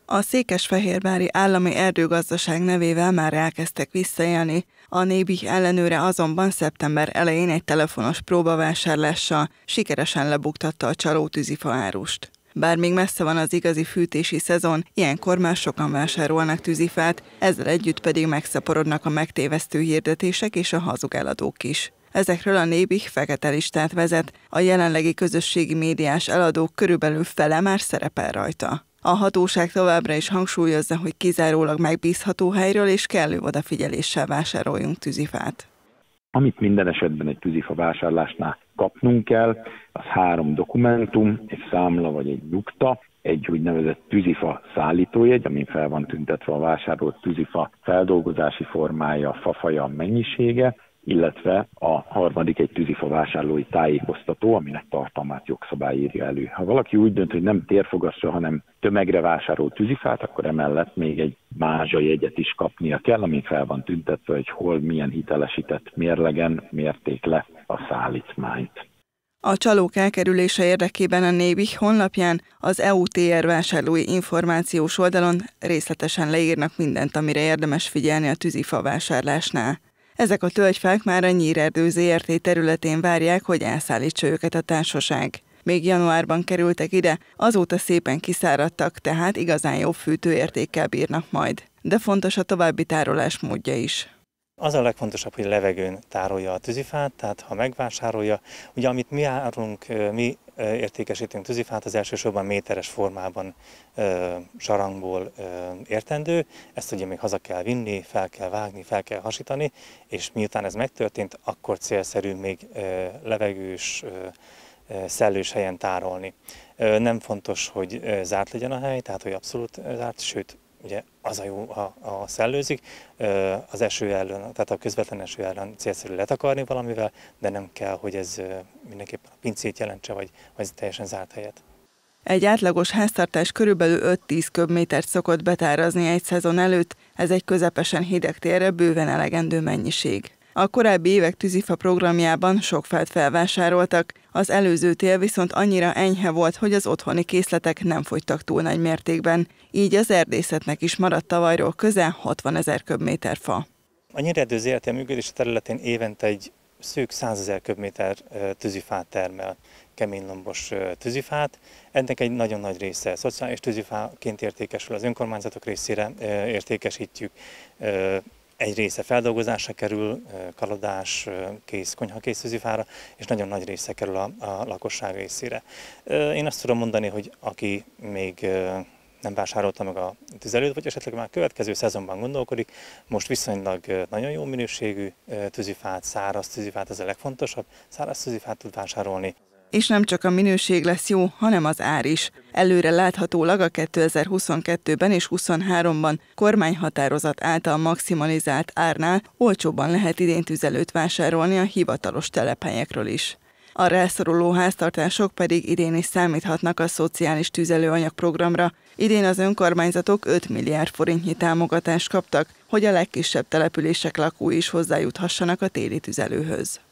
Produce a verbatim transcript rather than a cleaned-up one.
A székesfehérvári állami erdőgazdaság nevével már elkezdtek visszaélni, a Nébih ellenőre azonban szeptember elején egy telefonos próbavásárlással sikeresen lebuktatta a csaló tűzifa árust. Bár még messze van az igazi fűtési szezon, ilyenkor már sokan vásárolnak tűzifát, ezzel együtt pedig megszaporodnak a megtévesztő hirdetések és a hazug eladók is. Ezekről a Nébih fekete listát vezet, a jelenlegi közösségi médiás eladók körülbelül fele már szerepel rajta. A hatóság továbbra is hangsúlyozza, hogy kizárólag megbízható helyről és kellő odafigyeléssel vásároljunk tűzifát. Amit minden esetben egy tűzifa vásárlásnál kapnunk kell, az három dokumentum, egy számla vagy egy bukta, egy úgynevezett tűzifa szállítójegy, amin fel van tüntetve a vásárolt tűzifa feldolgozási formája, fafaja, mennyisége, illetve a harmadik egy tűzifa vásárlói tájékoztató, aminek tartalmát jogszabály írja elő. Ha valaki úgy dönt, hogy nem térfogasra, hanem tömegre vásárol tűzifát, akkor emellett még egy mázsajegyet is kapnia kell, amin fel van tüntetve, hogy hol milyen hitelesített mérlegen mérték le a szállítmányt. A csalók elkerülése érdekében a Nébih honlapján, az é u té er vásárlói információs oldalon részletesen leírnak mindent, amire érdemes figyelni a tűzifa vásárlásnál. Ezek a tölgyfák már a Nyírerdő zé er té területén várják, hogy elszállítsa őket a társaság. Még januárban kerültek ide, azóta szépen kiszáradtak, tehát igazán jó fűtőértékkel bírnak majd. De fontos a további tárolás módja is. Az a legfontosabb, hogy levegőn tárolja a tűzifát, tehát ha megvásárolja, ugye amit mi árunk, mi értékesítünk tűzifát, az elsősorban méteres formában, sarangból értendő, ezt ugye még haza kell vinni, fel kell vágni, fel kell hasítani, és miután ez megtörtént, akkor célszerű még levegős, szellős helyen tárolni. Nem fontos, hogy zárt legyen a hely, tehát hogy abszolút zárt, sőt, ugye az a jó, ha, ha szellőzik, az eső ellen, tehát a közvetlen eső ellen célszerű letakarni valamivel, de nem kell, hogy ez mindenképpen a pincét jelentse, vagy, vagy teljesen zárt helyet. Egy átlagos háztartás körülbelül öt-tíz köbmétert szokott betárazni egy szezon előtt, ez egy közepesen hideg térre bőven elegendő mennyiség. A korábbi évek tűzifa programjában sok fát felvásároltak, az előző tél viszont annyira enyhe volt, hogy az otthoni készletek nem fogytak túl nagy mértékben, így az erdészetnek is maradt tavalyról közel hatvanezer köbméter fa. A Nyírerdő zé er té működési területén évente egy szűk százezer köbméter tűzifát termel, keménylombos tűzifát. Ennek egy nagyon nagy része szociális tűzifáként értékesül, az önkormányzatok részére értékesítjük. Egy része feldolgozásra kerül, kalodás, kész, konyhakész tűzifára, és nagyon nagy része kerül a, a lakosság részére. Én azt tudom mondani, hogy aki még nem vásárolta meg a tüzelőt, vagy esetleg már következő szezonban gondolkodik, most viszonylag nagyon jó minőségű tűzifát, száraz tűzifát, ez a legfontosabb, száraz tűzifát tud vásárolni. És nem csak a minőség lesz jó, hanem az ár is. Előre láthatólag a kétezer-huszonkettőben és huszonháromban kormányhatározat által maximalizált árnál olcsóbban lehet idén tüzelőt vásárolni a hivatalos telephelyekről is. A rászoruló háztartások pedig idén is számíthatnak a szociális tüzelőanyag programra. Idén az önkormányzatok öt milliárd forintnyi támogatást kaptak, hogy a legkisebb települések lakói is hozzájuthassanak a téli tüzelőhöz.